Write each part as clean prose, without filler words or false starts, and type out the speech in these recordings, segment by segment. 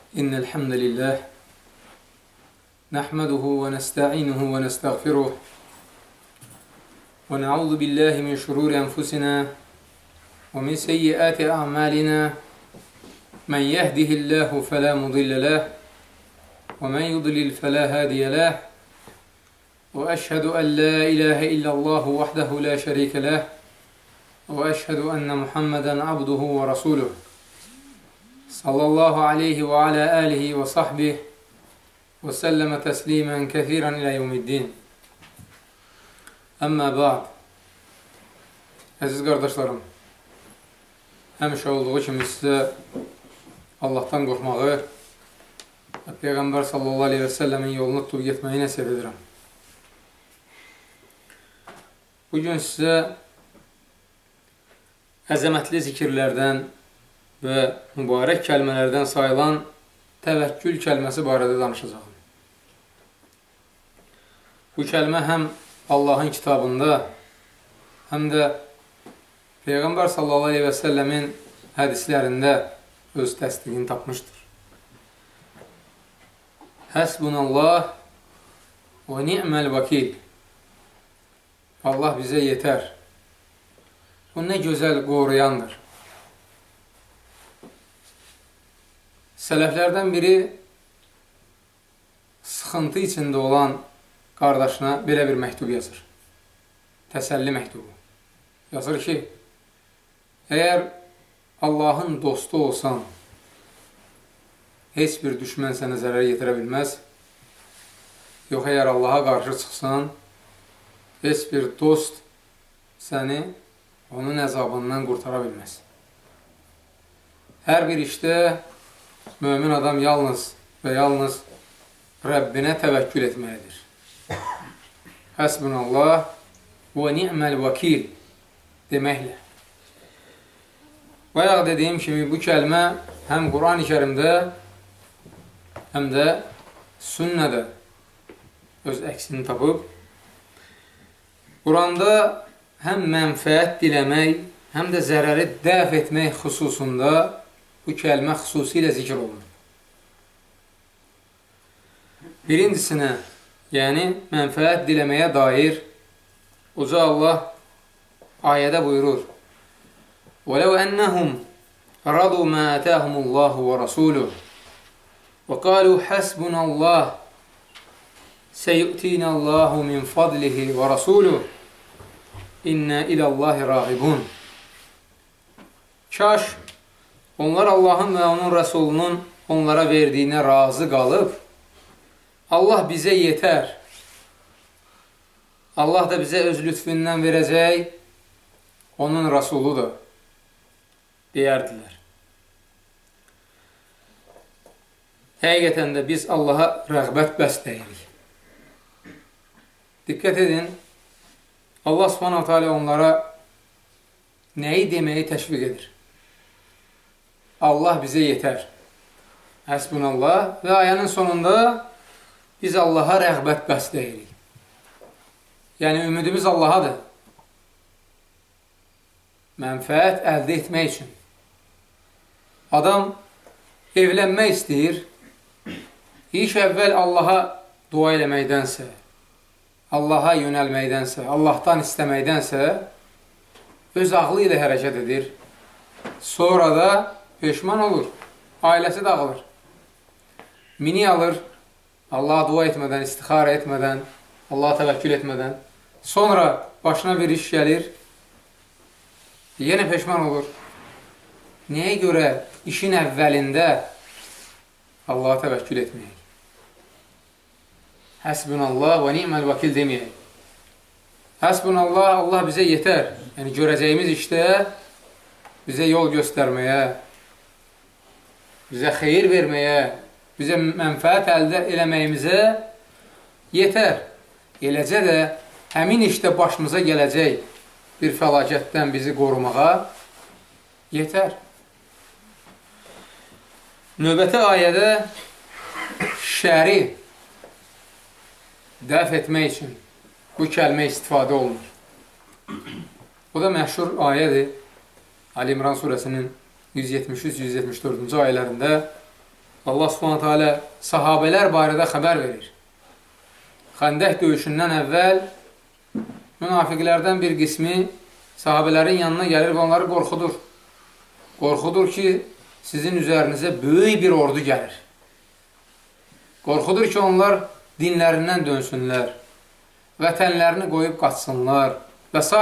إن الحمد لله نحمده ونستعينه ونستغفره ونعوذ بالله من شرور أنفسنا ومن سيئات أعمالنا من يهده الله فلا مضل له ومن يضلل فلا هادي له وأشهد أن لا إله إلا الله وحده لا شريك له وأشهد أن محمدا عبده ورسوله صلى الله عليه وعلى آله وصحبه وسلم تسليما كثيرا إلى يوم الدين. Əmmə ba'd. Əziz qardaşlarım, həmişə olduğu kimi sizə Allahdan qorxmağı və Peyğəmbər sallallahu aleyhi və səlləmin yolunu tutub getməyi nəsib edirəm. Bugün sizə əzəmətli zikirlərdən və mübarək kəlmələrdən sayılan təvəkkül kəlməsi barədə danışacağım. Bu kəlmə həm Allahın kitabında, həm də Peyğəmbər sallallahu aleyhi və səlləmin hədislərində öz təsdiqini tapmışdır. Həsbunallah və ni'məl vəkil. Allah bizə yetər. Bu nə gözəl qoruyandır. Sələflərdən biri sıxıntı içində olan qardaşına belə bir məktub yazır. Təsəlli məktubu. Yazır ki, əgər Allahın dostu olsan, heç bir düşmən sənə zərər yetirə bilməz. Yox, əgər Allaha qarşı çıxsan, heç bir dost səni onun əzabından qurtara bilməz. Hər bir işdə mömin adam yalnız və yalnız Rəbbinə təvəkkül etməlidir. Həsbunallah və ni'məl vəkil deməklə. Bayaq dediyim kimi bu kəlmə həm Quran-ı Kərimdə, həm də sünnədə öz əksini tapıb. Quranda həm mənfəət diləmək, həm də zərəri dəf etmək xüsusunda bu kəlmə xüsusilə zikr olunur. Birincisinə, yəni mənfəət diləməyə dair Uca Allah ayədə buyurur: وَلَوْ أَنَّهُمْ رَضُوا مَا أَتَاهُمُ اللَّهُ وَرَسُولُهُ وَقَالُوا حَسْبُنَا اللَّهُ سَيُؤْتِينَا اللَّهُ مِنْ فَضْلِهِ وَرَسُولُهُ İnnə ilallahi rağibun. Kaş onlar Allahın və onun Rəsulunun onlara verdiyinə razı qalıb, Allah bizə yetər, Allah da bizə öz lütfündən verəcək, onun Rəsuludur, deyərdilər. Həqiqətən də biz Allaha rəğbət bəsləyirik. Diqqət edin, Allah subhanahu teala onlara nəyi deməyi təşviq edir? Allah bizə yetər. Həsbunallah və ayənin sonunda biz Allaha rəğbət bəsləyirik. Yəni, ümidimiz Allahadır. Mənfəət əldə etmək üçün. Adam evlənmək istəyir, ilk əvvəl Allaha dua eləməkdənsə, Allaha yönəlməkdənsə, Allahdan istəməkdənsə, öz ağlı ilə hərəkət edir. Sonra da peşman olur, ailəsi dağılır. Mini alır, Allaha dua etmədən, istixarə etmədən, Allaha təvəkkül etmədən. Sonra başına bir iş gəlir, yenə peşman olur. Nəyə görə işin əvvəlində Allaha təvəkkül etməyək? Həsbunallah və ni'məl vəkil deməyək. Həsbunallah, Allah bizə yetər. Yəni, görəcəyimiz işdə bizə yol göstərməyə, bizə xeyir verməyə, bizə mənfəət əldə eləməyimizə yetər. Eləcə də həmin işdə başımıza gələcək bir fəlakətdən bizi qorumağa yetər. Növbəti ayədə şəri dəf etmək üçün bu kəlmə istifadə olunur. Bu da məşhur ayədir. Ali İmran surəsinin 173-174-cü ayələrində Allah subhanətə alə sahabələr barədə xəbər verir. Xəndək döyüşündən əvvəl münafiqlərdən bir qismi sahabələrin yanına gəlir və onları qorxudur. Qorxudur ki, sizin üzərinizə böyük bir ordu gəlir. Qorxudur ki, onlar dinlərindən dönsünlər, vətənlərini qoyub qaçsınlar və s.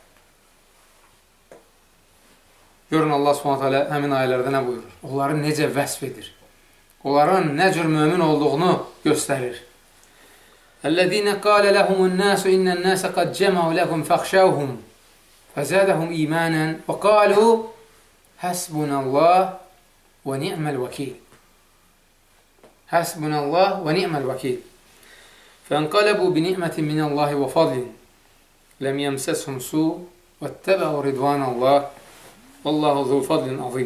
Görün, Allah subhanətə həmin ayələrdə nə buyurur? Onları necə vəsf edir? Onların nə cür mömin olduğunu göstərir. Əl-ləzīnə qalə ləhumu'n-nəsu innən-nəsə qad cəməu ləkum fəxşəvhum fəzədəhum imanən və qalu həsbunəllah və ni'məl-vəkil. Həsbunəllah və ni'məl-vəkil. Fənqələbu bi-ni'mətin minəllahi və fadlin ləm yəmsəshum su və təbəu ridvanəllah Vallahu zu fadlin azim.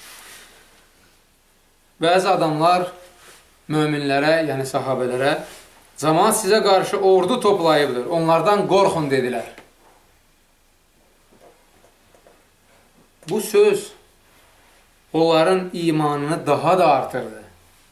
Bəzi adamlar möminlərə, yəni sahabələrə, cəmaət sizə qarşı ordu toplayıbdır, onlardan qorxun dedilər. Bu söz onların imanını daha da artırdı.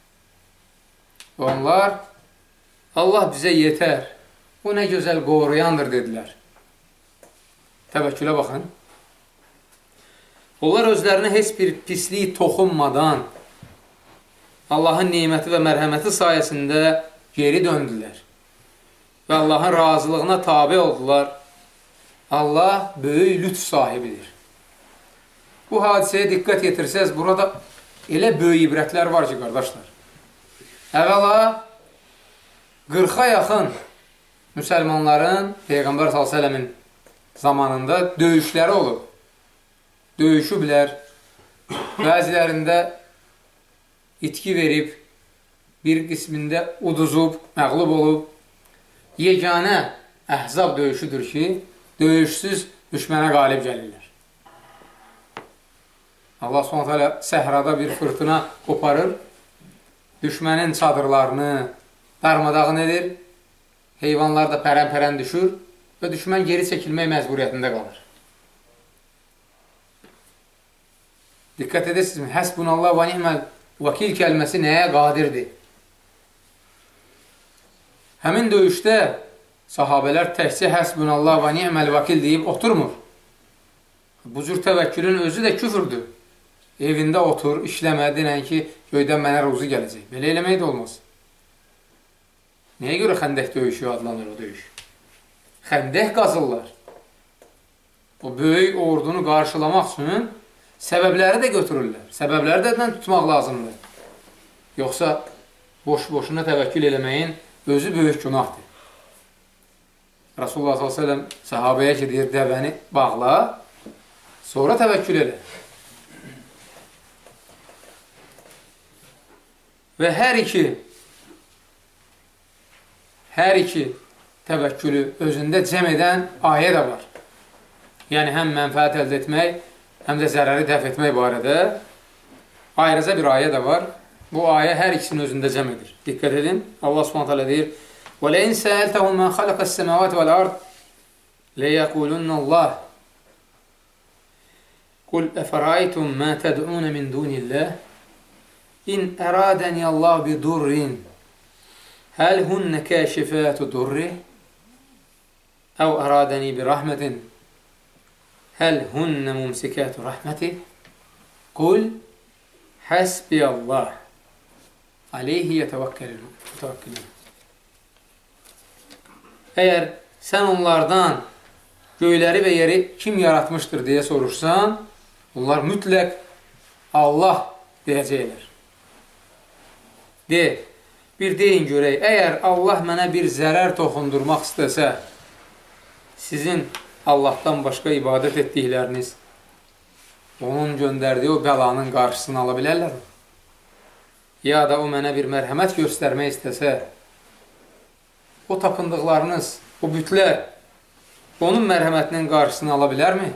Onlar, Allah bizə yetər, bu nə gözəl qoruyandır dedilər. Təvəkkülə baxın. Onlar özlərinə heç bir pislik toxunmadan Allahın neməti və mərhəməti sayəsində geri döndülər və Allahın razılığına tabi oldular. Allah böyük lütf sahibidir. Bu hadisəyə diqqət yetirsəz, burada elə böyük ibrətlər var ki, qardaşlar. Əvvəla 40-a yaxın müsəlmanların Peyğəmbər s.ə.v-in zamanında döyüşləri olub. Döyüşüblər, bəzilərində itki verib, bir qismində uduzub, məğlub olub. Yeganə Əhzab döyüşüdür ki, döyüşsüz düşmənə qalib gəlirlər. Allah s.ə.v səhrada bir fırtına qoparır, düşmənin çadırlarını darmadağın edir, heyvanlar da pərən-pərən düşür və düşmən geri çəkilmək məcburiyyətində qalır. Diqqət edirsinizmi? Həsbunallah və ni'məl vəkil kəlməsi nəyə qadirdir? Həmin döyüşdə sahabələr təkcə həsbunallah və ni'məl vəkil deyib oturmur. Bu cür təvəkkülün özü də küfürdür. Evində otur, işləmə, denən ki, göydən mənə ruzu gələcək. Belə eləmək də olmaz. Nəyə görə xəndək döyüşü adlanır o döyüş? Xəndək qazırlar. O böyük ordunu qarşılamaq üçün səbəbləri də götürürlər. Səbəbləri də tutmaq lazımdır. Yoxsa boş-boşuna təvəkkül eləməyin özü böyük günahdır. Rasulullah s.ə.v sahabəyə ki, deyir, dəvəni bağla, sonra təvəkkül elə. Və hər iki təvəkkülü özündə cəm edən ayə də var. Yəni, həm mənfəət əldə etmək, həm də zərəri dəf etmək barədə ayrıca bir ayə də var. Bu ayə hər ikisini özündə cəm edir. Diqqət edin. Allah subhanətə deyir, وَلَئِنْ سَأَلْتَهُمْ مَنْ خَلَقَ السَّمَوَاتِ وَالْأَرْضِ لَيَقُولُنَّ اللَّهِ قُلْ أَفَرَأَيْتُمْ مَا تَدْعُونَ مِنْ دُونِ اللَّهِ إِنْ أَرَادَنِيَ اللَّهُ بِضُرٍّ هَلْ هُنَّ كَاشِفَاتُ ضُرِّهِ أَوْ أَرَادَنِي بِرَحْمَةٍ هَلْ هُنَّ مُمْسِكَاتُ رَحْمَتِهِ قُلْ حَسْبِيَ اللَّهُ عَلَيْهِ يَتَوَكَّلُونَ. Əgər sən onlardan göyləri və yeri kim yaratmışdır deyə soruşsan, onlar mütləq Allah deyəcəklər. Bir deyin görək, əgər Allah mənə bir zərər toxundurmaq istəsə, sizin Allahdan başqa ibadət etdikləriniz onun göndərdiyi o bəlanın qarşısını ala bilərlərmi? Ya da o mənə bir mərhəmət göstərmək istəsə, o tapındıqlarınız, o bütlər onun mərhəmətinin qarşısını ala bilərmi?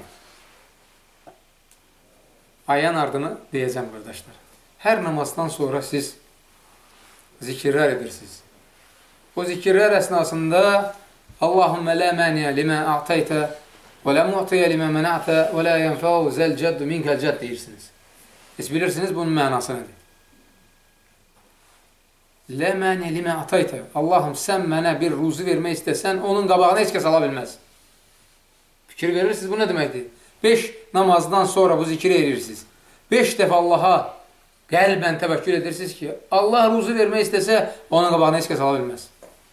Ayən ardını deyəcəm, qardaşlar. Hər namazdan sonra siz zikirlər edirsiniz. O zikirlər əsnasında Allahümmə lə məniyə limə a'taytə və lə mu'tiyə limə məna'tə və lə yənfəu zəl cəddu minkəl cədd deyirsiniz. Siz bilirsiniz bunun mənası nədir? Lə məni limə ataytə. Allahım, sən mənə bir ruzi vermək istəsən, onun qabağına heç kəs ala bilməz. Fikir verirsiniz, bu nə deməkdir? 5 namazdan sonra bu zikri edirsiniz. 5 dəfə Allaha qəlbən təvəkkül edirsiniz ki, Allah ruzi vermək istəsə, onun qabağına heç kəs ala bilməz.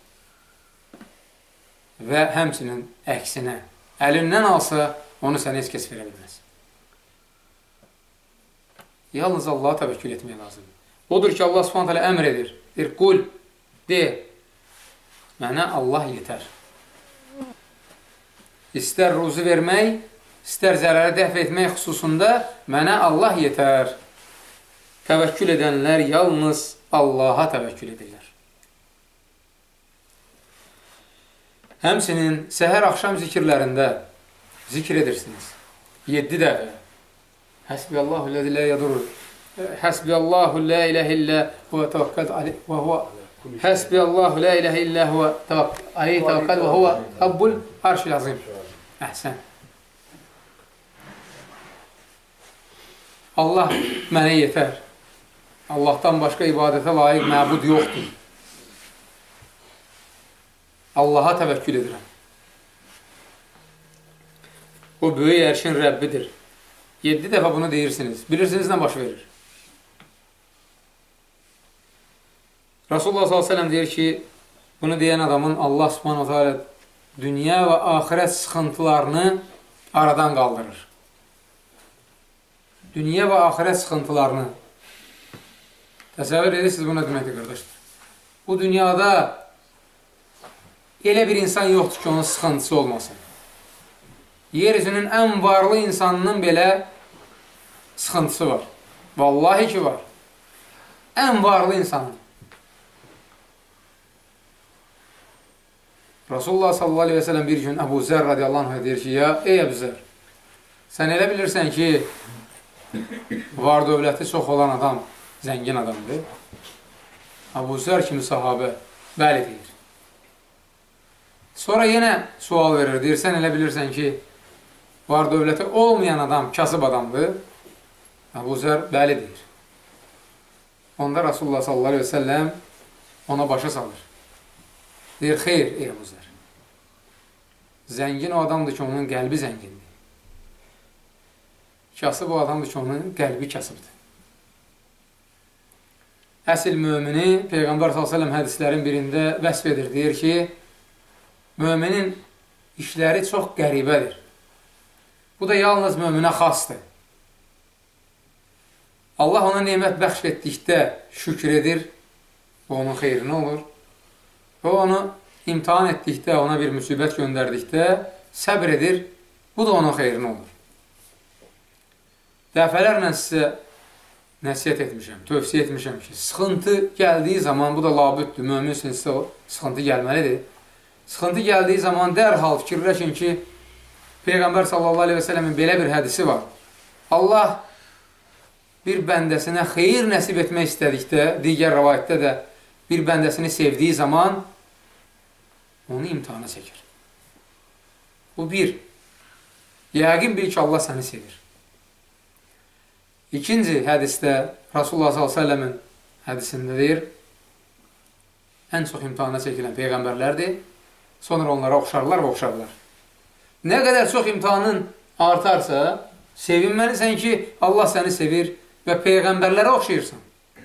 Və həmçinin əksinə, əlindən alsa, onu sənə heç kəs verə bilməz. Yalnız Allaha təvəkkül etmək lazımdır. Odur ki, Allah subhanət hələ əmr edir. Deyir, qul, de, mənə Allah yetər. İstər ruzi vermək, istər zərərə dəf etmək xüsusunda mənə Allah yetər. Təvəkkül edənlər yalnız Allaha təvəkkül edirlər. Həmçinin səhər-axşam zikirlərində zikr edirsiniz. 7 dəfə. Həsbiyallahu ləzi lə yadurur. Həsbiyallahu lə iləhə illə huvə təvəkkəl aleyh və huvə Həsbiyallahu lə iləhə illə huvə aleyh təvəkkəl və huvə Rabbul arşil azim. Əhsən. Allah mənə yetər. Allahdan başqa ibadətə layiq məbud yoxdur. Allaha təvəkkül edirəm. O böyük ərşin Rəbbidir. 7 dəfə bunu deyirsiniz. Bilirsiniz nə baş verir? Rasulullah s.ə.v deyir ki, bunu deyən adamın Allah subhanahu dünya və axirət sıxıntılarını aradan qaldırır. Dünya və axirət sıxıntılarını. Təsəvvür edirsiniz, bu nə deməkdir, qardaşlar? Bu dünyada elə bir insan yoxdur ki, onun sıxıntısı olmasın. Yeryüzünün ən varlı insanının belə sıxıntısı var. Vallahi ki var. Ən varlı insanın. Rasulullah sallallahu aleyhi ve sellem bir gün Əbu Zər radiyallahu anh deyir ki, ya ey Əbu Zər, sən elə bilirsən ki, var dövləti çox olan adam, zəngin adamdır. Əbu Zər kimi sahabə, bəli deyir. Sonra yenə sual verir, deyir, sən elə bilirsən ki, var dövləti olmayan adam, kasıb adamdır. Əbu Zər bəli deyir. Onda Rasulullah sallallahu aleyhi ve sellem ona başa salır. Deyir, xeyr, ey Əbu Zər. Zəngin o adamdır ki, onun qəlbi zəngindir. Kasıb o adamdır ki, onun qəlbi kasıbdır. Əsl mümini Peyğəmbər s.ə.v hədislərin birində vəsf edir. Deyir ki, müminin işləri çox qəribədir. Bu da yalnız müminə xasdır. Allah ona nemət bəxş etdikdə şükür edir, bu onun xeyrinə olur. O onu imtihan etdikdə, ona bir müsibət göndərdikdə səbr edir, bu da onun xeyrinə olur. Dəfələrlə sizə nəsiyyət etmişəm, tövsiyə etmişəm ki, sıxıntı gəldiyi zaman, bu da labüddür, mümin üçün sizə sıxıntı gəlməlidir. Sıxıntı gəldiyi zaman dərhal fikirləşin ki, Peyğəmbər sallallahu aleyhi ve sellemin belə bir hədisi var. Allah bir bəndəsinə xeyir nəsib etmək istədikdə, digər rəvayətdə də bir bəndəsini sevdiyi zaman onu imtihana çəkir. Bu bir. Yəqin bil ki, Allah səni sevir. İkinci hədisdə Rasulullah s.ə.v-in hədisində deyir, ən çox imtihana çəkilən Peyğəmbərlərdir, sonra onlara oxşarlar və oxşarlar. Nə qədər çox imtihanın artarsa, sevinməlisən ki, Allah səni sevir və Peyğəmbərlərə oxşayırsan.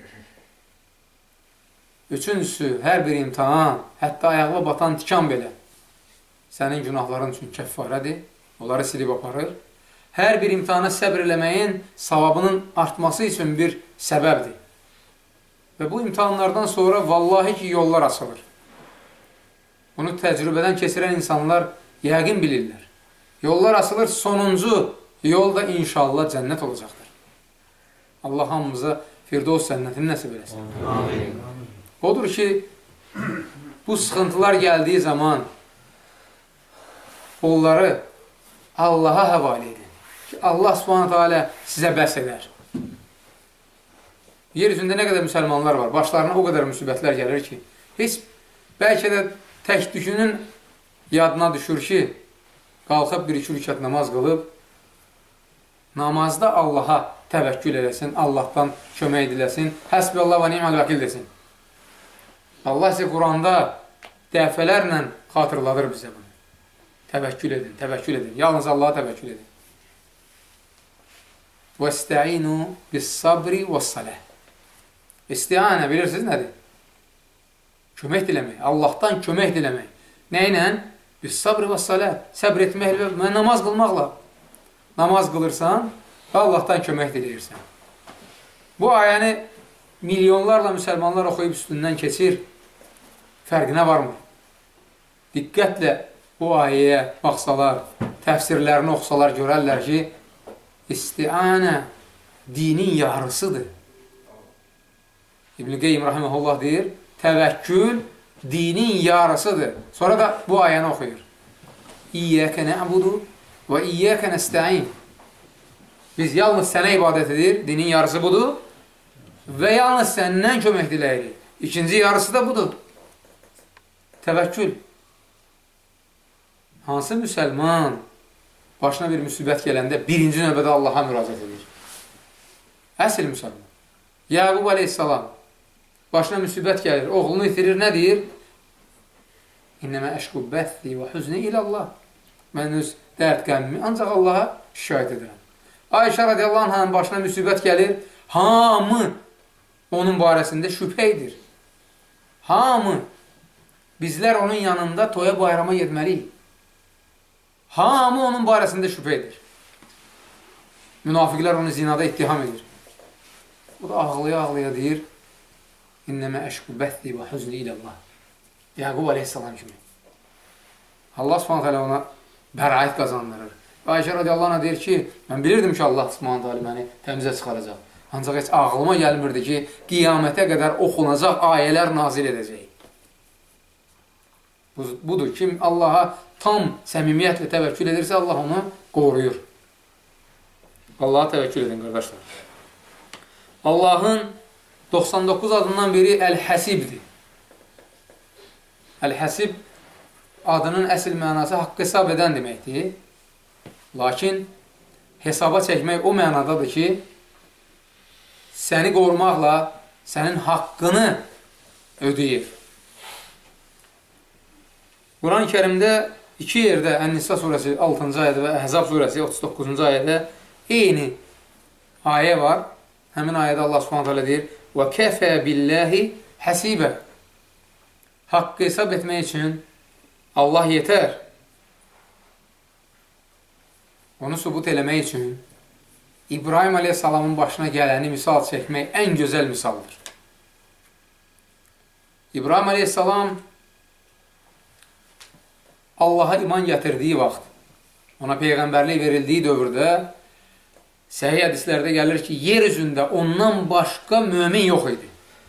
Üçüncüsü, hər bir imtihan, hətta ayaqla batan tikan belə sənin günahların üçün kəffarədir, onları silib aparır. Hər bir imtihana səbr eləməyin savabının artması üçün bir səbəbdir. Və bu imtihanlardan sonra vallahi ki, yollar açılır. Bunu təcrübədən keçirən insanlar yəqin bilirlər. Yollar açılır, sonuncu yol da inşallah cənnət olacaqdır. Allah hamımıza Firdevs cənnətini nəsib eləsin. Amin. Odur ki, bu sıxıntılar gəldiyi zaman onları Allaha həvalə edin. Ki, Allah subhanətə alə sizə bəs edər. Yer üzündə nə qədər müsəlmanlar var, başlarına o qədər müsibətlər gəlir ki, heç bəlkə də tək düşünün yadına düşür ki, qalxıb bir-iki rükət namaz qılıb, namazda Allaha təvəkkül eləsin, Allahdan kömək diləsin, həsbiyallah və ni'məl vəkil desin. Allah isə Quranda dəfələrlə xatırladır bizə bunu. Təvəkkül edin, təvəkkül edin. Yalnız Allaha təvəkkül edin. وَاسْتَعِينُوا بِالصَّبْرِ وَالصَّلَةِ İstianə bilirsiniz nədir? Kömək diləmək, Allahdan kömək diləmək. Nə ilə? Bis-sabr və salat. Səbr etməklə və namaz qılmaqla. Namaz qılırsan və Allahdan kömək diləyirsən. Bu ayəni milyonlarla müsəlmanlar oxuyub üstündən keçir. Fərqinə varmı? Diqqətlə bu ayəyə baxsalar, təfsirlərini oxusalar görərlər ki, istianə dinin yarısıdır. İbn-i Qeym rahiməhullah deyir, təvəkkül dinin yarısıdır. Sonra da bu ayəni oxuyur. İyyəkə nə'budu və iyyəkə nəstə'in. Biz yalnız sənə ibadət edir, dinin yarısı budur və yalnız səndən kömək diləyirik. İkinci yarısı da budur. Təvəkkül. Hansı müsəlman başına bir müsibət gələndə birinci növbədə Allaha müraciət edir? Əsl müsəlman. Yaqub aleyhissalam başına müsibət gəlir, oğlunu itirir, nə deyir? İnnəmə əşqub bəthi və hüzni ilallah. Mən öz dərd qəmmimi ancaq Allaha şikayət edirəm. Ayşə radiyallahu anh'ın başına müsibət gəlir, hamı onun barəsində şübhə edir. Hamı. Bizlər onun yanında toya bayrama getməliyik. Hamı onun barəsində şübhə edir. Münafiqlər onu zinada ittiham edir. O da ağlaya-ağlaya deyir, İnnəmə əşqu bəthi və hüzni ilallah. Yaqub aleyhissalam kimi. Allah subhanət hələ ona bəraət qazandırır. Və Ayşə radiyallahu anh'a deyir ki, mən bilirdim ki, Allah subhanət hələ məni təmizə çıxaracaq. Ancaq heç ağlıma gəlmirdi ki, qiyamətə qədər oxunacaq ayələr nazil edəcək. Budur, kim Allaha tam səmimiyyətlə təvəkkül edirsə, Allah onu qoruyur. Allaha təvəkkül edin, qardaşlar. Allahın 99 adından biri Əl-Həsibdir. Əl-Həsib adının əsl mənası haqq hesab edən deməkdir. Lakin hesaba çəkmək o mənadadır ki, səni qorumaqla sənin haqqını ödəyir. Quran-ı Kərimdə iki yerdə Ən-Nisa surəsi 6-cı ayədə və Əhzab surəsi 39-cu ayədə eyni ayə var. Həmin ayədə Allah subhanətə alə deyir وَكَفَى بِاللّٰهِ حَسِيبًا Haqqı hesab etmək üçün Allah yetər. Onu sübut eləmək üçün İbrahim aleyhissalamın başına gələni misal çəkmək ən gözəl misaldır. İbrahim aleyhissalam Allaha iman gətirdiyi vaxt, ona peyğəmbərlik verildiyi dövrdə səhih hədislərdə gəlir ki, yer üzündə ondan başqa mömin yox idi.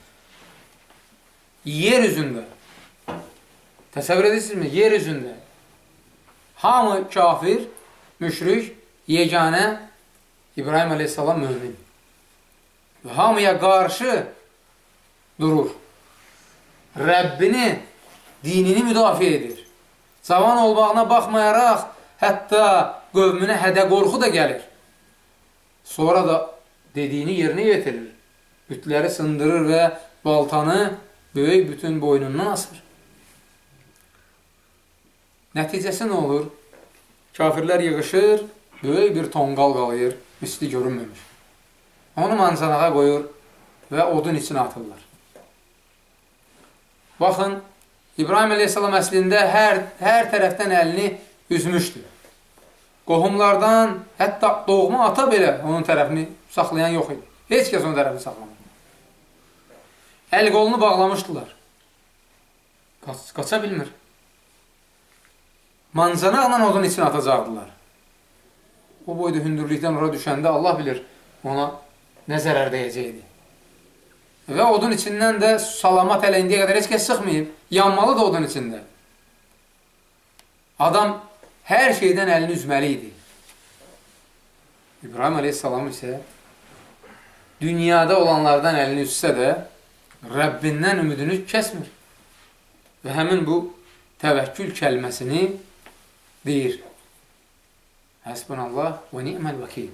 Yer üzündə. Təsəvvür edirsinizmi? Yer üzündə. Hamı kafir, müşrik, yeganə, İbrahim aleyhissalam mömin. Və hamıya qarşı durur. Rəbbini, dinini müdafiə edir. Cavan olmağına baxmayaraq, hətta qövmünə hədə qorxu da gəlir. Sonra da dediyini yerinə yetirir. Bütləri sındırır və baltanı böyük bütün boynundan asır. Nəticəsi nə olur? Kafirlər yığışır, böyük bir tonqal qalıyır, misli görünməmiş. Onu manzanağa qoyur və odun içine atırlar. Baxın, İbrahim aleyhissalam əslində hər tərəfdən əlini üzmüşdür. Qohumlardan, hətta doğma ata belə onun tərəfini saxlayan yox idi. Heç kəs onun tərəfini saxlamadı. Əl qolunu bağlamışdılar. Qaça bilmir. Manzanaqla odun içine atacaqdılar. O boyda hündürlükdən ora düşəndə Allah bilir ona nə zərər dəyəcəkdi. Və odun içindən də salamat hələ indiyə qədər heç kəs sıxmayıb. Yanmalı da odun içində. Adam hər şeydən əlini üzməli idi. İbrahim aleyhissalam isə dünyada olanlardan əlini üzsə də Rəbbindən ümidini kəsmir. Və həmin bu təvəkkül kəlməsini deyir. Həsbunallah və ni'məl vəkil.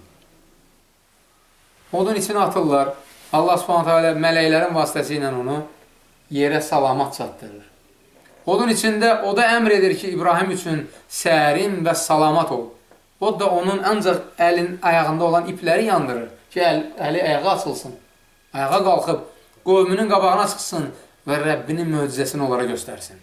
Odun içine atırlar. Allah subhanətə alə mələklərin vasitəsi ilə onu yerə salamat çatdırır. Odun içində o da əmr edir ki, İbrahim üçün sərin və salamat ol. O da onun ancaq əlin ayağında olan ipləri yandırır ki, əli ayağa açılsın. Ayağa qalxıb, qövmünün qabağına çıxsın və Rəbbinin möcüzəsini onlara göstərsin.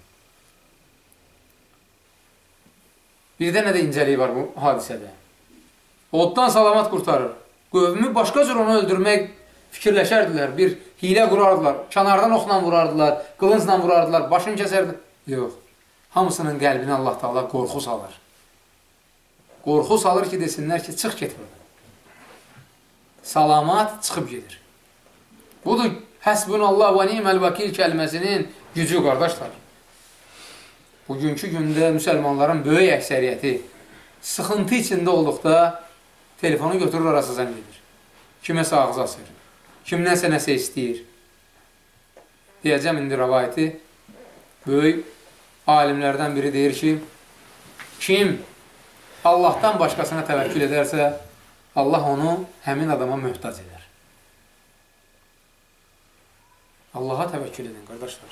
Bir də nə də incəliyi var bu hadisədə. Oddan salamat qurtarır. Qövmü başqa cür onu öldürmək fikirləşərdilər. Bir hilə qurardılar, kənardan oxla vurardılar, qılıncla vurardılar, başını kəsərdi. Yox, hamısının qəlbini Allah Taala qorxu salır. Qorxu salır ki, desinlər ki, çıx get buradan. Salamat çıxıb gedir. Budur, həsbunallah və ni'məl vəkil kəlməsinin gücü, qardaşlar. Bugünkü gündə müsəlmanların böyük əksəriyyəti sıxıntı içində olduqda telefonu götürür, arası zəng edir. Kiməsə ağzı asır, kimdənsə nəsə istəyir. Deyəcəm indi rəvayəti. Böyük alimlərdən biri deyir ki, kim Allahdan başqasına təvəkkül edərsə, Allah onu həmin adama möhtac edər. Allaha təvəkkül edin, qardaşlar.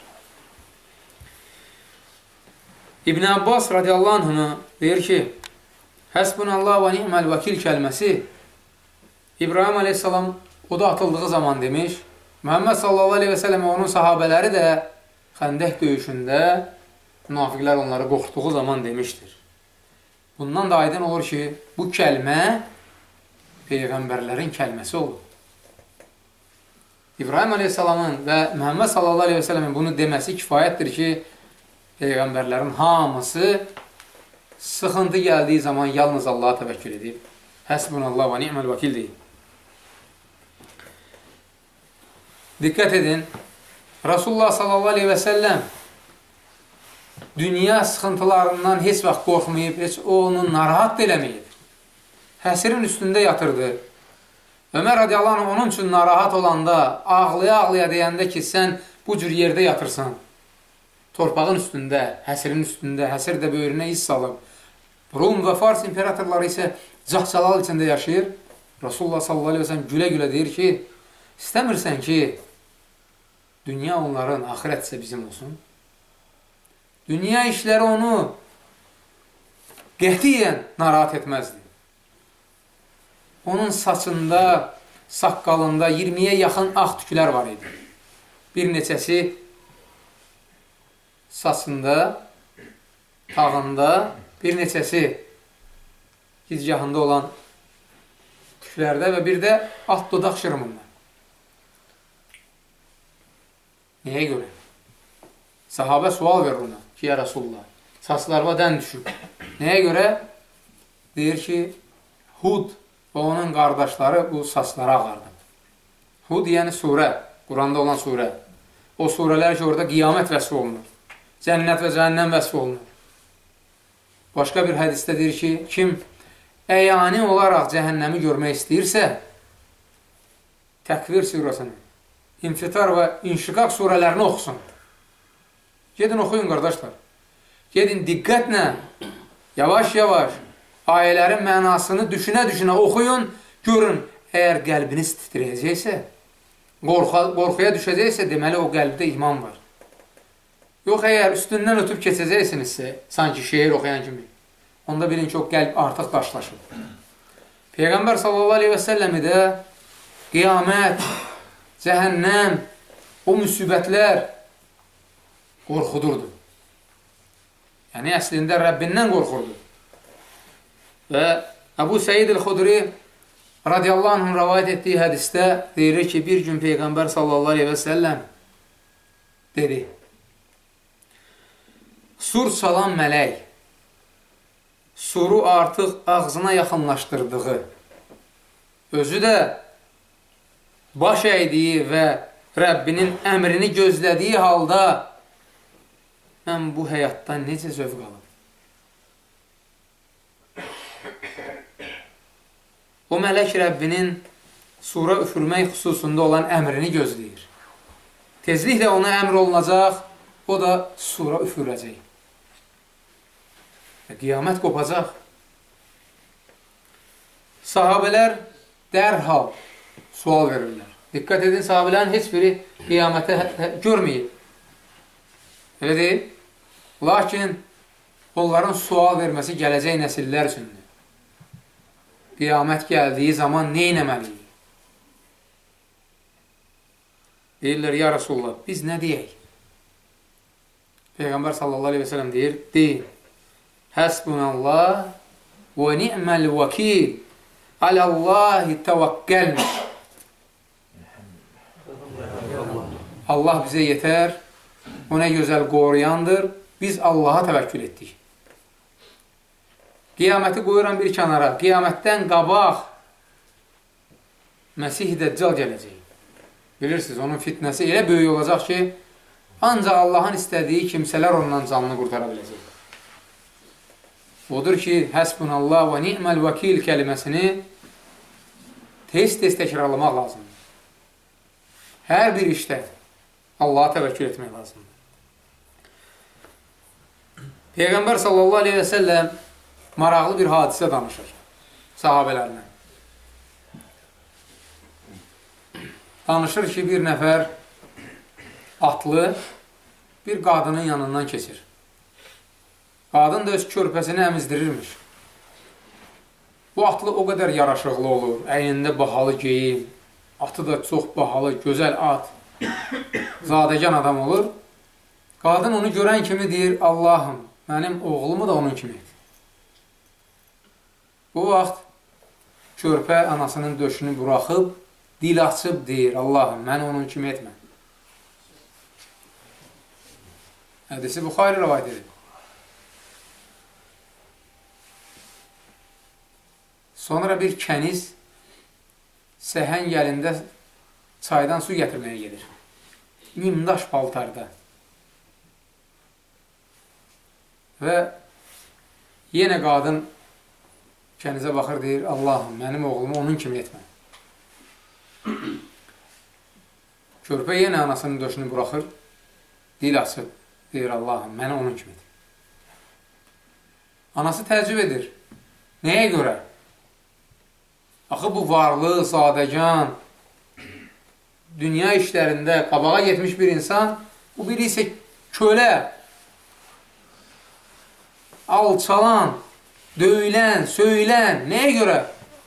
İbn Abbas radiyallahu anhına deyir ki, həsbunallah və ni'məl vəkil kəlməsi İbrahim aleyhissalam oda atıldığı zaman demiş, Muhammed sallallahu aleyhi və sələm onun sahabələri də Xəndək döyüşündə münafiqlər onları qorxduğu zaman demişdir. Bundan da aydın olur ki, bu kəlmə Peyğəmbərlərin kəlməsi olur. İbrahim aleyhissalamın və Muhammed sallallahu aleyhi və sələmin bunu deməsi kifayətdir ki, Peyğəmbərlərin hamısı sıxıntı gəldiyi zaman yalnız Allaha təvəkkül edib. Həsbunallah və ni'məl vəkil deyib. Diqqət edin, Rasulullah sallallahu aleyhi və səlləm dünya sıxıntılarından heç vaxt qorxmayıb, heç onu narahat eləməyib. Həsirin üstündə yatırdı. Ömər radiyallahu anh onun üçün narahat olanda, ağlaya-ağlaya deyəndə ki, sən bu cür yerdə yatırsan, torpağın üstündə, həsirin üstündə, həsir də böyrünə iz salıb. Rum və Fars imperatorları isə cahcalal içində yaşayır. Rasulullah sallallahu aleyhi və səlləm gülə-gülə deyir ki, istəmirsən ki, dünya onların, axirət isə bizim olsun. Dünya işləri onu qətiyyən narahat etməzdi. Onun saçında, saqqalında 20-yə yaxın ağ tüklər var idi. Bir neçəsi saçında, tağında, bir neçəsi gizgahında olan tüklərdə və bir də alt dodaq şırımında. Nəyə görə? Sahabə sual verir ona ki, ya Rasulullah, saçlarıma dən düşüb. Nəyə görə? Deyir ki, Hud və onun qardaşları bu saçları ağardı. Hud yəni surə, Quranda olan surə. O surələr ki, orada qiyamət vəsf olunur. Cənnət və cəhənnəm vəsf olunur. Başqa bir hədisdə deyir ki, kim əyani olaraq cəhənnəmi görmək istəyirsə, Təkvir surəsini, İnfitar və İnşiqaq surələrini oxusun. Gedin oxuyun, qardaşlar. Gedin diqqətlə, yavaş-yavaş ayələrin mənasını düşünə-düşünə oxuyun, görün, əgər qəlbiniz titrəyəcəksə, qorxuya düşəcəksə, deməli o qəlbdə iman var. Yox, əgər üstündən ötüb keçəcəksinizsə, sanki şeir oxuyan kimi, onda bilin ki, o qəlb artıq daşlaşıb. Peyğəmbər sallallahu aleyhi və səlləmi də qiyamət, cəhənnəm, o müsibətlər qorxudurdu. Yəni, əslində Rəbbindən qorxurdu. Və Əbu Səid el-Xudri radiyallahu anhın rəvayət etdiyi hədisdə deyilir ki, bir gün Peyğəmbər sallallahu aleyhi və səlləm dedi, sur salan mələk, suru artıq ağzına yaxınlaşdırdığı, özü də baş əydiyi və Rəbbinin əmrini gözlədiyi halda mən bu həyatdan necə zövq alım? O mələk Rəbbinin sura üfürmək xüsusunda olan əmrini gözləyir. Tezliklə ona əmr olunacaq, o da sura üfürəcək. Və qiyamət qopacaq. Sahabələr dərhal sual verirlər. Diqqət edin, sahabələrin heç biri qiyamətə görməyib. Elə deyil. Lakin onların sual verməsi gələcək nəsillər üçündür. Qiyamət gəldiyi zaman nə etməliyik? Deyirlər, ya Rasulullah, biz nə deyək? Peyğəmbər sallallahu aleyhi və sələm deyir, deyin, həsbunallah və ni'məl vəkil, aləllahi təvəkkəlmə. Allah bizə yetər, o nə gözəl qoruyandır, biz Allaha təvəkkül etdik. Qiyaməti qoyuram bir kənara, qiyamətdən qabaq Məsih Dəccal gələcək. Bilirsiniz, onun fitnəsi elə böyük olacaq ki, ancaq Allahın istədiyi kimsələr ondan canını qurtara biləcək. Odur ki, həsbunallah və ni'məl vəkil kəliməsini tez-tez təkrarlamaq lazımdır. Hər bir işdə Allaha təvəkkül etmək lazımdır. Peyğəmbər sallallahu aleyhi və səlləm maraqlı bir hadisə danışır sahabələrinə. Danışır ki, bir nəfər atlı bir qadının yanından keçir. Qadın da öz körpəsini əmizdirirmiş. Bu atlı o qədər yaraşıqlı olur, əynində bahalı geyim, atı da çox bahalı, gözəl at, zadəgan adam olur. Qadın onu görən kimi deyir, Allahım, mənim oğlumu da onun kimi et. Bu vaxt körpə anasının döşünü buraxıb, dil açıb deyir, Allahım, məni onun kimi etmə. Hədisi Buxari rəvayət edir. Sonra bir kəniz səhəng əlində çaydan su gətirməyə gedir. Nimdaş paltarda. Və yenə qadın kənizə baxır, deyir, Allahım, mənim oğlumu onun kimi etmə. Körpə yenə anasının döşünü buraxır, dil açıb, deyir, Allahım, məni onun kimi et. Anası təəccüb edir. Nəyə görə? Axı, bu varlı, sadəcan, dünya işlərində qabağa getmiş bir insan, bu biri isə kölə, alçalan, döyülən, söylən, nəyə görə?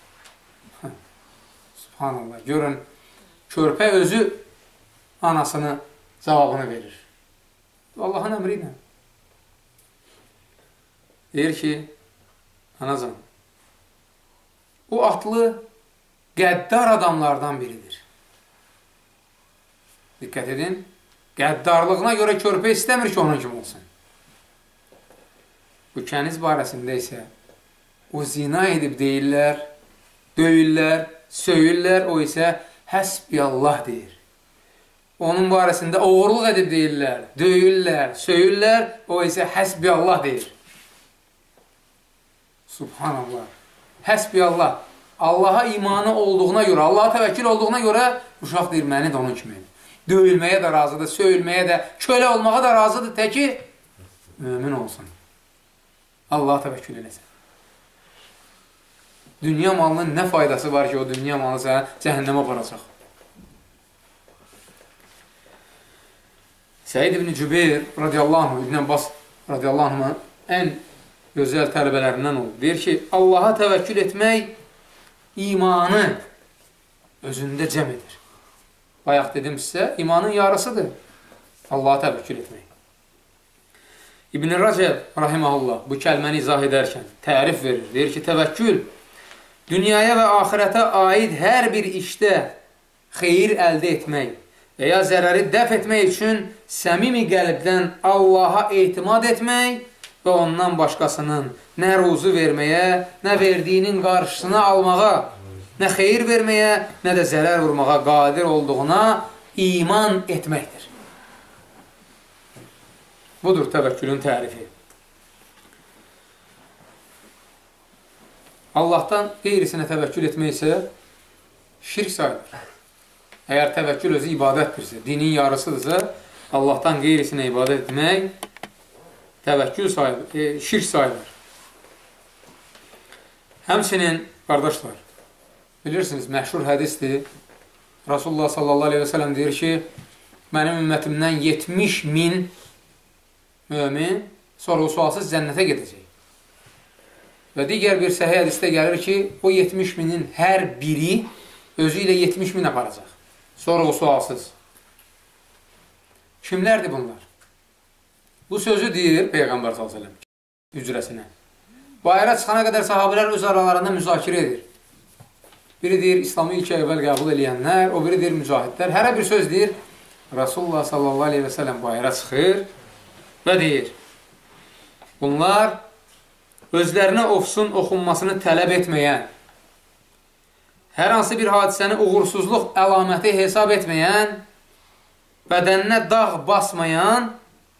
Subhanallah, görün, körpə özü anasını cavabını verir. Allahın əmri ilə. Deyir ki, anacan, o atlı qəddar adamlardan biridir. Diqqət edin, qəddarlığına görə körpə istəmir ki, onun kimi olsun. Bu kəniz barəsində isə o zina edib deyirlər, döyürlər, söyürlər, o isə həsbiyallah deyir. Onun barəsində oğurluq edib deyirlər, döyürlər, söyürlər, o isə həsbiyallah deyir. Subhanallah. Həsbiyallah. Allaha imanı olduğuna görə, Allaha təvəkkül olduğuna görə uşaq deyir, məni də onun kimi. Döyülməyə də razıdır, söyülməyə də, kölə olmağa da razıdır, təki mümin olsun. Allaha təvəkkül eləsin. Dünya malının nə faydası var ki, o dünya malı sənə cəhənnəmə aparacaq. Səid ibn Cübeyr radiyallahu anh, İbn Abbas radiyallahu anh ən gözəl tələbələrindən olur. Deyir ki, Allaha təvəkkül etmək imanı özündə cəm edir. Bayaq dedim sizə, imanın yarısıdır Allaha təvəkkül etmək. İbn Rəcəb rahiməhullah bu kəlməni izah edərkən tərif verir. Deyir ki, təvəkkül dünyaya və axirətə aid hər bir işdə xeyir əldə etmək və ya zərəri dəf etmək üçün səmimi qəlbdən Allaha etimad etmək və ondan başqasının nə ruzu verməyə, nə verdiyinin qarşısını almağa, nə xeyir verməyə, nə də zərər vurmağa qadir olduğuna iman etməkdir. Budur təvəkkülün tərifi. Allahdan qeyrisinə təvəkkül etmək isə şirk sayılır. Əgər təvəkkül özü ibadətdirsə, dinin yarısıdırsa, Allahdan qeyrisinə ibadət etmək təvəkkül sayılır, şirk sayılır. Həmçinin, qardaşlar, bilirsiniz, məşhur hədisdir. Rasulullah sallallahu aleyhi və sələm deyir ki, mənim ümmətimdən 70 min mömin sorğu-sualsız cənnətə gedəcək. Və digər bir səhih hədisdə gəlir ki, o 70 minin hər biri özü ilə 70 min aparacaq. Sorğu-sualsız. Kimlərdir bunlar? Bu sözü deyir Peyğəmbər s.ə.v hücrəsinə. Bayıra çıxana qədər sahabələr öz aralarında müzakirə edir. Biri deyir, İslamı ilk əvvəl qəbul edənlər, o biri deyir, mücahidlər. Hərə bir söz deyir. Rasulullah s.a.v. bayıra çıxır və deyir, bunlar özlərinə ofsun oxunmasını tələb etməyən, hər hansı bir hadisəni uğursuzluq əlaməti hesab etməyən, bədəninə dağ basmayan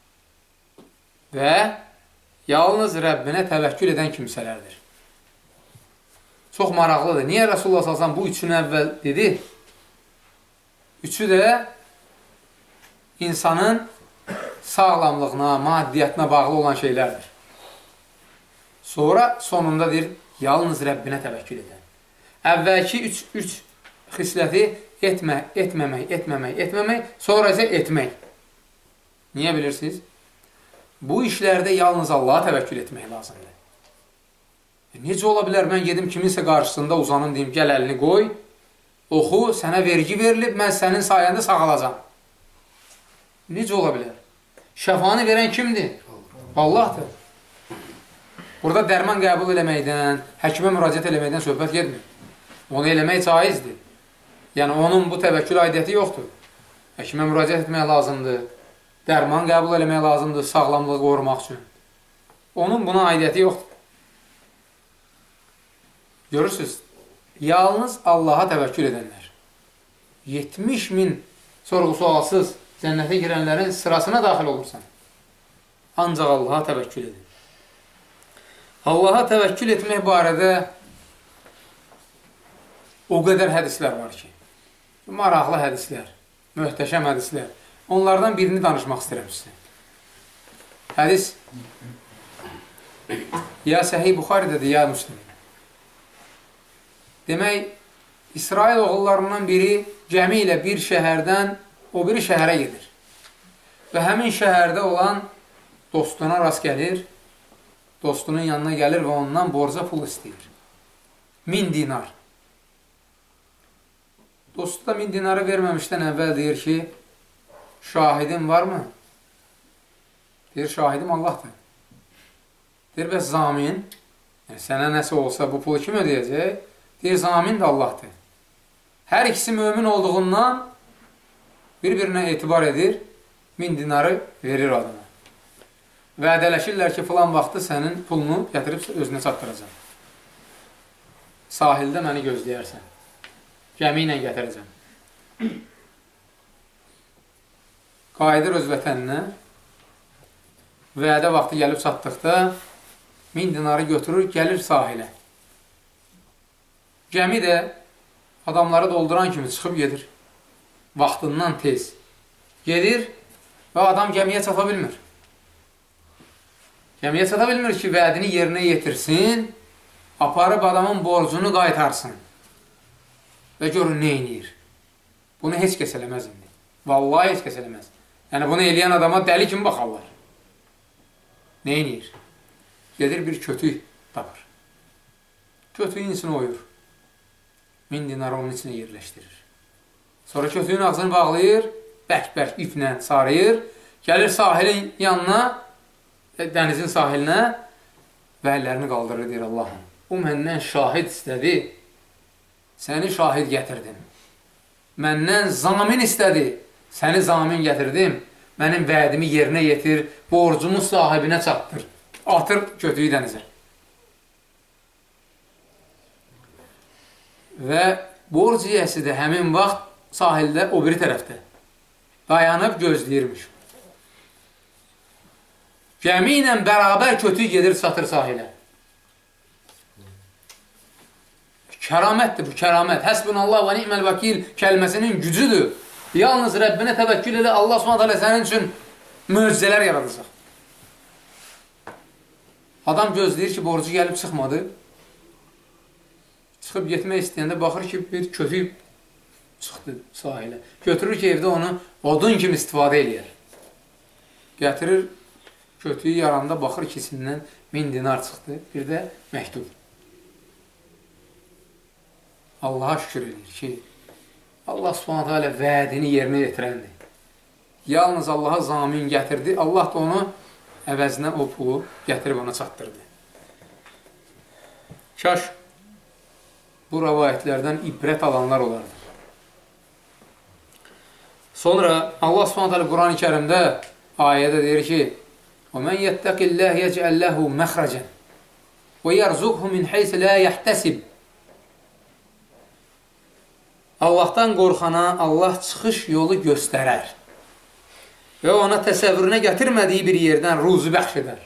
və yalnız Rəbbinə təvəkkül edən kimsələrdir. Çox maraqlıdır. Niyə Rasulullah s.a.v. bu üçünü əvvəl dedi? Üçü də insanın sağlamlığına, maddiyyatına bağlı olan şeylərdir. Sonra sonunda deyir, yalnız Rəbbinə təvəkkül edən. Əvvəlki üç xisləti etməmək, sonra isə etmək. Niyə bilirsiniz? Bu işlərdə yalnız Allaha təvəkkül etmək lazımdır. Necə ola bilər, mən gedim kiminsə qarşısında uzanım, deyim, gəl əlini qoy, oxu, sənə vergi verilib, mən sənin sayəndə sağalacam. Necə ola bilər? Şəfanı verən kimdir? Allahdır. Burada dərman qəbul eləməkdən, həkimə müraciət eləməkdən söhbət getmir. Onu eləmək caizdir. Yəni, onun bu təvəkkül aidiyyəti yoxdur. Həkimə müraciət etmək lazımdır, dərman qəbul eləmək lazımdır, sağlamlığı qorumaq üçün. Onun buna aidiyyəti yoxdur. Görürsünüz, yalnız Allaha təvəkkül edənlər. 70 min sorğu-sualsız cənnətə girənlərin sırasına daxil olursan. Ancaq Allaha təvəkkül edin. Allaha təvəkkül etmək barədə o qədər hədislər var ki, maraqlı hədislər, möhtəşəm hədislər. Onlardan birini danışmaq istəyirəm sizə. Hədis ya Səhih Buxarıdadır, ya Müslim. Demək, İsrail oğullarından biri gəmi ilə bir şəhərdən o biri şəhərə gedir. Və həmin şəhərdə olan dostuna rast gəlir, dostunun yanına gəlir və ondan borca pul istəyir. 1000 dinar. Dostu da 1000 dinarı verməmişdən əvvəl deyir ki, şahidin varmı? Deyir, şahidim Allahdır. Deyir, bəs zamin, yəni sənə nəsə olsa bu pulu kim ödəyəcək? Deyir, zamin də Allahdır. Hər ikisi mömin olduğundan bir-birinə etibar edir, 1000 dinarı verir adına. Vədələşirlər ki, filan vaxtı sənin pulunu gətirib özünə çatdıracaq. Sahildə məni gözləyərsən. Gəmi ilə gətirəcəm. Qayıdır öz vətəninə. Vədə vaxtı gəlib çatdıqda 1000 dinarı götürür, gəlir sahilə. Gəmi də adamları dolduran kimi çıxıb gedir. Vaxtından tez. Gedir və adam gəmiyə çata bilmir. Gəmiyə çata bilmir ki, vədini yerinə yetirsin, aparıb adamın borcunu qaytarsın. Və görün, nə eləyir? Bunu heç kəs eləməz indi. Vallahi heç kəs eləməz. Yəni, bunu eləyən adama dəli kimi baxarlar. Nə eləyir? Gedir bir kötük tapır. Kötüyün içini oyur. 1000 dinarı onun içine yerləşdirir. Sonra kötüyün ağzını bağlayır, bərk-bərk iplə sarıyır, gəlir sahilin yanına, dənizin sahilinə və əllərini qaldırır, deyir, Allahım, o məndən şahid istədi, səni şahid gətirdim. Məndən zamin istədi, səni zamin gətirdim, mənim vədimi yerinə yetir, borcumu sahibinə çatdır, atır kötüyü dənizə. Və borc yiyəsi də həmin vaxt sahildə o biri tərəfdə dayanıb gözləyirmiş. Gəmi ilə bərabər kötüyü gedir, çatır sahilə. Kəramətdir bu, kəramət. Həsbunallah və ni'məl vəkil kəlməsinin gücüdür. Yalnız Rəbbinə təvəkkül elə, Allah s.ə.v. sənin üçün möcüzələr yaradacaq. Adam gözləyir ki, borcu gəlib çıxmadı. Çıxıb getmək istəyəndə baxır ki, bir kötük çıxdı sahilə. Götürür ki, evdə onu odun kimi istifadə eləyər. Gətirir, Kötüyü yaranda baxır ikisindən 1000 dinar çıxdı. Bir də məktub. Allaha şükür edir ki, Allah subhanətə alə vədini yerinə yetirəndir. Yalnız Allaha zamin gətirdi. Allah da onu əvəzinə o pulu gətirib ona çatdırdı. Kaş bu rəvayətlərdən ibrət alanlar olardı. Sonra Allah subhanətə alə Quran-ı Kərimdə ayədə deyir ki, وَمَنْ يَتَّقِ اللّٰهِ يَجْعَلْ لَهُ مَخْرَجًا وَيَرْزُقْهُ مِنْ حَيْثِ لَا يَحْتَسِبْ. Allahdan qorxana Allah çıxış yolu göstərər və ona təsəvvürünə gətirmədiyi bir yerdən ruzu bəxş edər.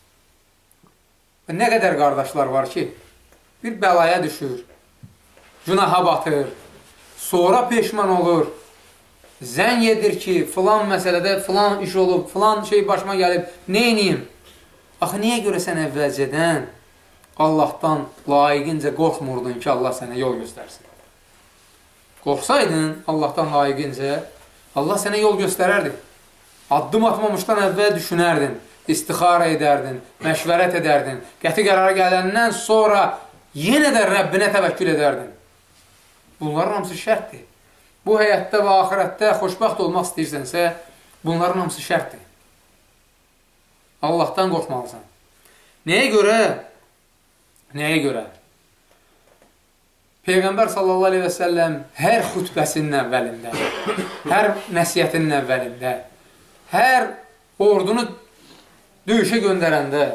Və nə qədər qardaşlar var ki, bir bəlaya düşür, günaha batır, sonra peşman olur, zəng edir ki, filan məsələdə filan iş olub, filan şey başıma gəlib, neyniyim? Axı, niyə görə sən əvvəlcədən Allahdan layiqincə qorxmurdun ki, Allah sənə yol göstərsin? Qorxsaydın Allahdan layiqincə, Allah sənə yol göstərərdi. Addım atmamışdan əvvəl düşünərdin, istixara edərdin, məşvərət edərdin, qəti qərara gələndən sonra yenə də Rəbbinə təvəkkül edərdin. Bunların hamısı şərtdir. Bu həyatda və axirətdə xoşbəxt olmaq istəyirsənsə, bunların hamısı şərtdir. Allahdan qorxmalısan. Nəyə görə? Nəyə görə? Peyğəmbər sallallahu aleyhi və səlləm hər xütbəsinin əvvəlində, hər nəsiyyətinin əvvəlində, hər ordunu döyüşə göndərəndə,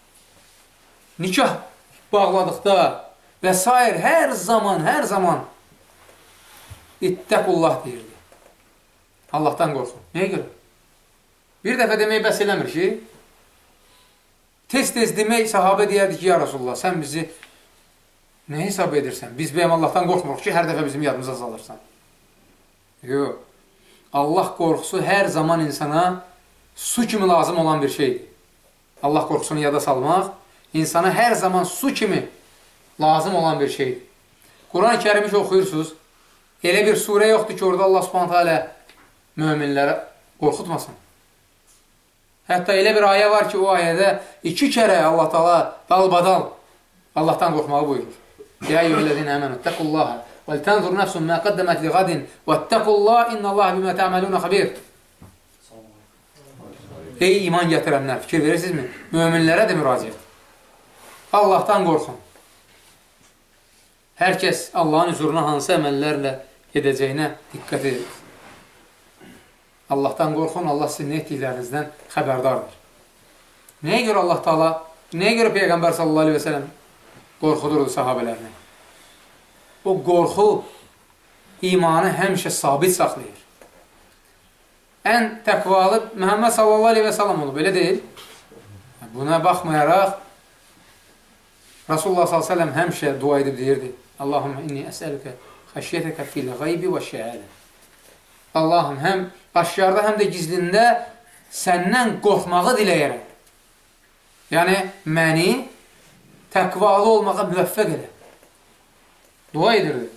nikah bağladıqda və s. hər zaman İttəqullah deyirdi. Allahdan qorxun. Nəyə görə? Bir dəfə demək bəs eləmir ki, tez-tez demək sahabə deyərdi ki, ya Rasulullah, sən bizi nə hesab edirsən? Biz bəyəm Allahdan qorxmuruq ki, hər dəfə bizim yadımıza salırsan. Yox. Allah qorxusu hər zaman insana su kimi lazım olan bir şeydir. Allah qorxusunu yada salmaq insana hər zaman su kimi lazım olan bir şeydir. Quran-ı Kərimi ki, oxuyursunuz, elə bir surə yoxdur ki, orada Allah subhanətə alə möminləri qorxutmasın. Hətta elə bir ayə var ki, o ayədə 2 kərə Allah Taala dalbadal Allahdan qorxmağı buyurur. Ya eyyuhellezine amenu ittaqullaha vel tanzur nefsun ma qaddamat li gadin vettaqullaha innallaha bima ta'malun xabir. Ey iman gətirənlər, fikir verirsinizmi? Möminlərə də müraciət. Allahdan qorxun. Hər kəs Allahın huzuruna hansı əməllərlə edəcəyinə diqqət edir. Allahdan qorxun, Allah sizin etdiklərinizdən xəbərdardır. Nəyə görə Allah Taala, nəyə görə Peyğəmbər sallallahu aleyhi və səlləm qorxudurdu sahabələrini? O qorxu imanı həmişə sabit saxlayır. Ən təqvalı Məhəmməd sallallahu aleyhi və səlləm olub, elə deyil. Buna baxmayaraq Rasulullah sallallahu aleyhi və səlləm həmişə dua edib deyirdi. Allahümmə inni əsəlükə xəşiyyətəkə fil qaybi və şəhədə. Allahım, həm aşkarda, həm də gizlində səndən qorxmağı diləyərək. Yəni, məni təqvalı olmağa müvəffəq edə. Dua edirdi.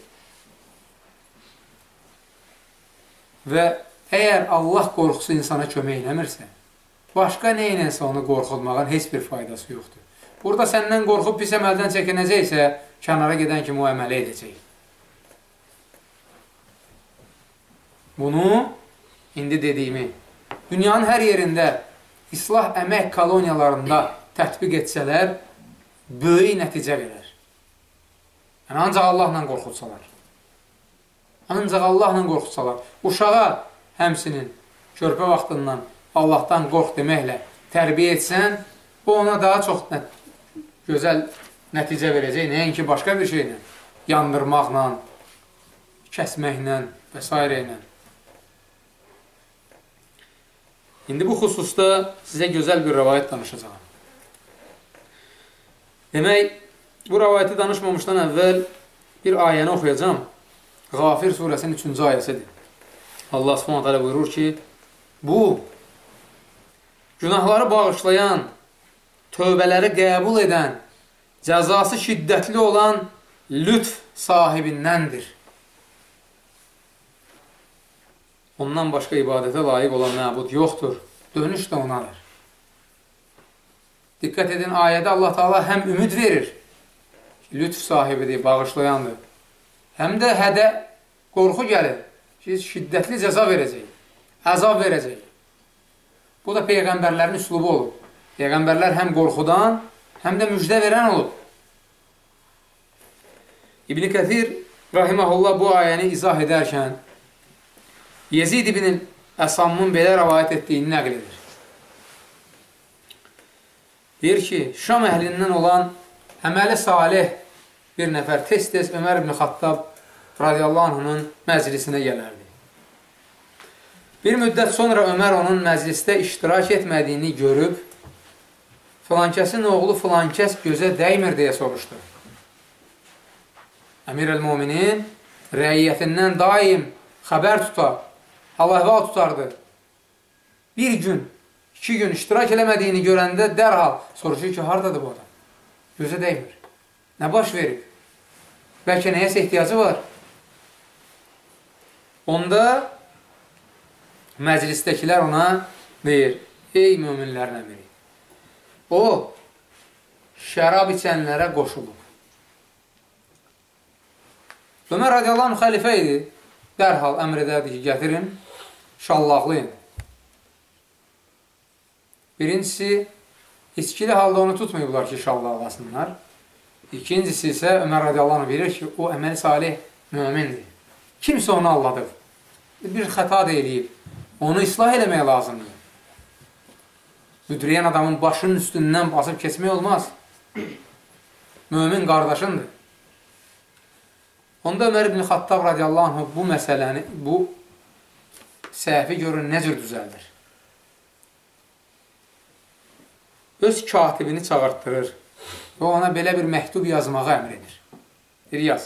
Və əgər Allah qorxusu insana kömək eləmirsə, başqa nə ilənsə onu qorxulmağın heç bir faydası yoxdur. Burada səndən qorxub pis əməldən çəkinəcəksə, kənara gedən kimi o əmələ edəcək. Bunu, indi dediyimi, dünyanın hər yerində islah əmək koloniyalarında tətbiq etsələr, böyük nəticə verər. Yəni, ancaq Allahla qorxutsalar. Ancaq Allahla qorxutsalar. Uşağa həmsinin körpə vaxtından Allahdan qorx deməklə tərbiyə etsən, o ona daha çox gözəl nəticə verəcək. Nəinki başqa bir şeylə, yandırmaqla, kəsməklə və s. ilə. İndi bu xüsusda sizə gözəl bir rəvayət danışacağım. Demək, bu rəvayəti danışmamışdan əvvəl bir ayəni oxuyacağım. Qafir surəsinin 3-cü ayəsidir. Allah subhanətə alə buyurur ki, bu, günahları bağışlayan, tövbələri qəbul edən, cəzası şiddətli olan lütf sahibindəndir. Ondan başqa ibadətə layiq olan məbud yoxdur. Dönüş də onadır. Diqqət edin, ayədə Allah Taala həm ümid verir, lütf sahibidir, bağışlayandır. Həm də hədə qorxu gəlir ki, şiddətli cəza verəcək, əzab verəcək. Bu da Peyğəmbərlərin üslubu olur. Peyğəmbərlər həm qorxudan, həm də müjdə verən olub. İbn Kəthir rahiməhullah bu ayəni izah edərkən Yezid ibn Əsamın belə rəvayət etdiyini nəql edir. Deyir ki, Şam əhlindən olan əməli salih bir nəfər tez-tez Ömər ibn Xattab radiyallahu anh'ın məclisinə gələrdi. Bir müddət sonra Ömər onun məclisdə iştirak etmədiyini görüb, filankəsin oğlu filankəs gözə dəymir deyə soruşdu. Əmir el-Muminin rəiyyətindən daim xəbər tutar, hal-əhval tutardı. Bir gün, 2 gün iştirak eləmədiyini görəndə dərhal soruşur ki, haradadır bu adam? Gözə dəymir. Nə baş verib? Bəlkə nəyəsə ehtiyacı var? Onda məclisdəkilər ona deyir, ey möminlərin əmiri, o, şərab içənlərə qoşulub. Ömər radiyallahu anh xəlifə idi, dərhal əmr edərdi ki, gətirin, şallaqlayın. Birincisi, içkili halda onu tutmayıblar ki, şallaqlasınlar. İkincisi isə Ömər radiyallahu anh verir ki, o əməli salih mömindir. Kimsə onu alladıb, bir xəta da eləyib, onu islah eləmək lazımdır. Müdriyən adamın başının üstündən basıb keçmək olmaz. Mömin qardaşındır. Onda Ömər ibn Xattab radiyallahu anh bu məsələni, bu səhvi görün nə cür düzəldir. Öz katibini çağırtdırır və ona belə bir məktub yazmağa əmr edir. Bir yaz.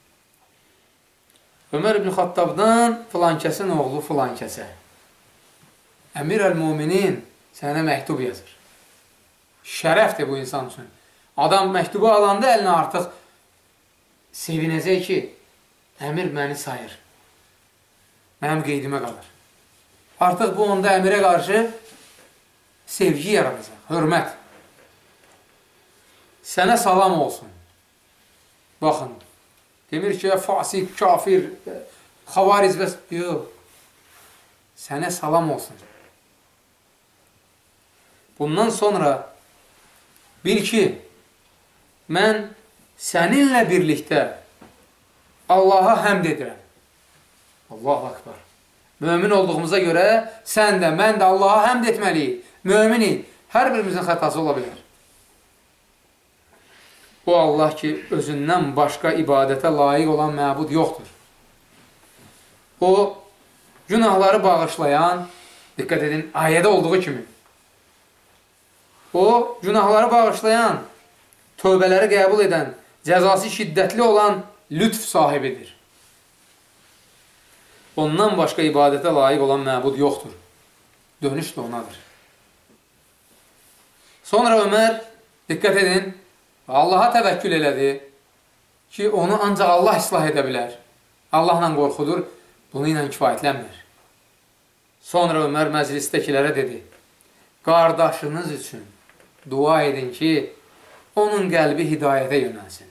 Ömər ibn Xattabdan filankəsin oğlu filankəsə. Əmir el-Muminin sənə məktub yazır. Şərəfdir bu insan üçün. Adam məktubu alanda əlinə artıq sevinəcək ki, əmir məni sayır. Mənim qeydimə qalır. Artıq bu onda əmirə qarşı sevgi yaradacaq, hörmət. Sənə salam olsun. Baxın, demir ki, fasik, kafir, xavariz və... Yox, sənə salam olsun. Bundan sonra bil ki, mən səninlə birlikdə Allaha həmd edirəm. Allahu Akbar. Mömin olduğumuza görə sən də, mən də Allaha həmd etməliyik. Möminik. Hər birimizin xətası ola bilər. O Allah ki, özündən başqa ibadətə layiq olan məbud yoxdur. O, günahları bağışlayan, diqqət edin, ayədə olduğu kimi, o, günahları bağışlayan, tövbələri qəbul edən, cəzası şiddətli olan lütf sahibidir. Ondan başqa ibadətə layiq olan məbud yoxdur. Dönüş də onadır. Sonra Ömər, diqqət edin, Allaha təvəkkül elədi ki, onu ancaq Allah islah edə bilər. Allahla qorxudur, bunu ilə kifayətlənmir. Sonra Ömər məclisdəkilərə dedi, qardaşınız üçün dua edin ki, onun qəlbi hidayətə yönəlsin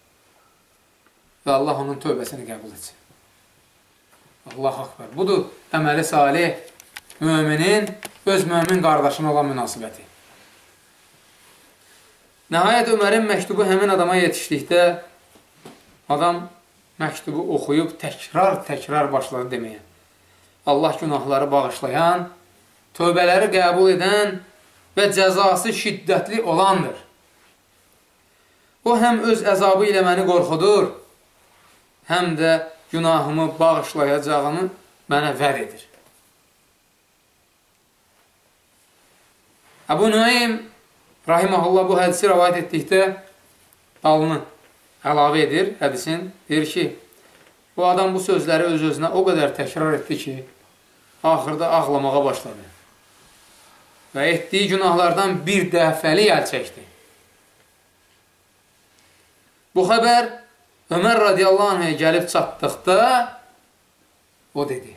və Allah onun tövbəsini qəbul etsin. Allah Akbar. Budur əməli salih müminin öz mömin qardaşına olan münasibəti. Nəhayət Ömərin məktubu həmin adama yetişdikdə adam məktubu oxuyub təkrar başladı deməyə. Allah günahları bağışlayan, tövbələri qəbul edən və cəzası şiddətli olandır. O həm öz əzabı ilə məni qorxudur, həm də günahımı bağışlayacağını mənə vəd edir. Əbu Nuaym rahiməhullah bu hədisi rəvayət etdikdə dalını əlavə edir hədisin. Deyir ki, bu adam bu sözləri öz-özünə o qədər təkrar etdi ki, axırda ağlamağa başladı. Və etdiyi günahlardan bir dəfəli əl çəkdi. Bu xəbər Ömər radiyallahu anh'a gəlib çatdıqda o dedi,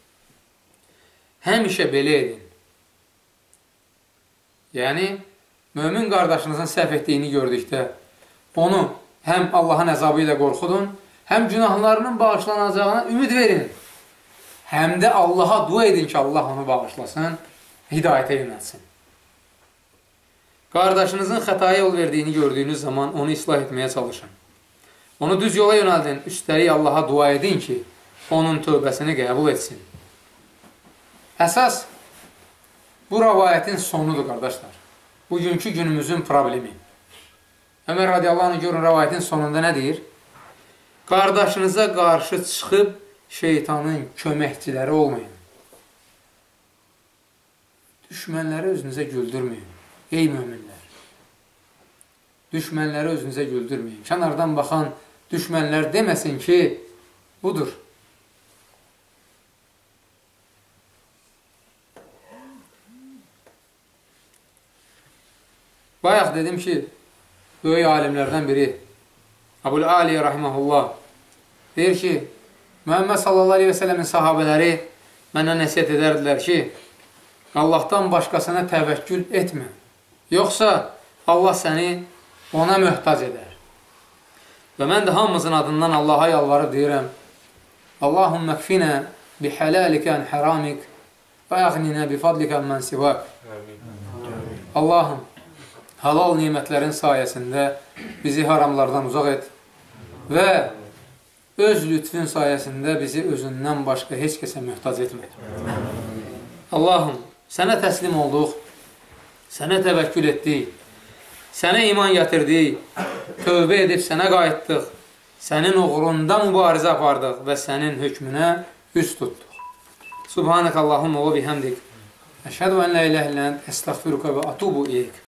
həmişə belə edin. Yəni, Mömin qardaşınızın səhv etdiyini gördükdə onu həm Allahın əzabı ilə qorxudun, həm günahlarının bağışlanacağına ümid verin, həm də Allaha dua edin ki, Allah onu bağışlasın, hidayətə yönəlsin. Qardaşınızın xətaya yol verdiyini gördüyünüz zaman onu islah etməyə çalışın. Onu düz yola yönəldin, üstəlik Allaha dua edin ki, onun tövbəsini qəbul etsin. Əsas bu rəvayətin sonudur, qardaşlar. Bugünkü günümüzün problemi. Ömər radiyallahu anh görün, rəvayətin sonunda nə deyir? Qardaşınıza qarşı çıxıb şeytanın köməkçiləri olmayın. Düşmənləri özünüzə güldürməyin. Ey möminlər! Düşmənləri özünüzə güldürməyin. Kənardan baxan düşmənlər deməsin ki, budur. Bayaq dedim ki, böyük alimlərdən biri Əbul-Ali rahiməhullah deyir ki, Muhammed sallallahu aleyhi və sələmin sahabələri mənə nəsiyyət edərdilər ki, Allahdan başqasına təvəkkül etmə. Yoxsa Allah səni ona möhtac edər. Və mən də hamımızın adından Allaha yalvarıb deyirəm, Allahümmə kfinə bihələlikə ən həramik və əğninə bifadlikə mən sivak. Allahım, halal nimətlərin sayəsində bizi haramlardan uzaq et və öz lütfün sayəsində bizi özündən başqa heç kəsə möhtac etmə. Allahım, sənə təslim olduq, sənə təvəkkül etdik, sənə iman gətirdik, tövbə edib sənə qayıtdıq, sənin uğrunda mübarizə apardıq və sənin hökmünə üst tutduq. Subhanək Allahumma və bihəmdik. Əşhədu ən la iləhə illə əntə əstəğfiruka və atubu ileyk.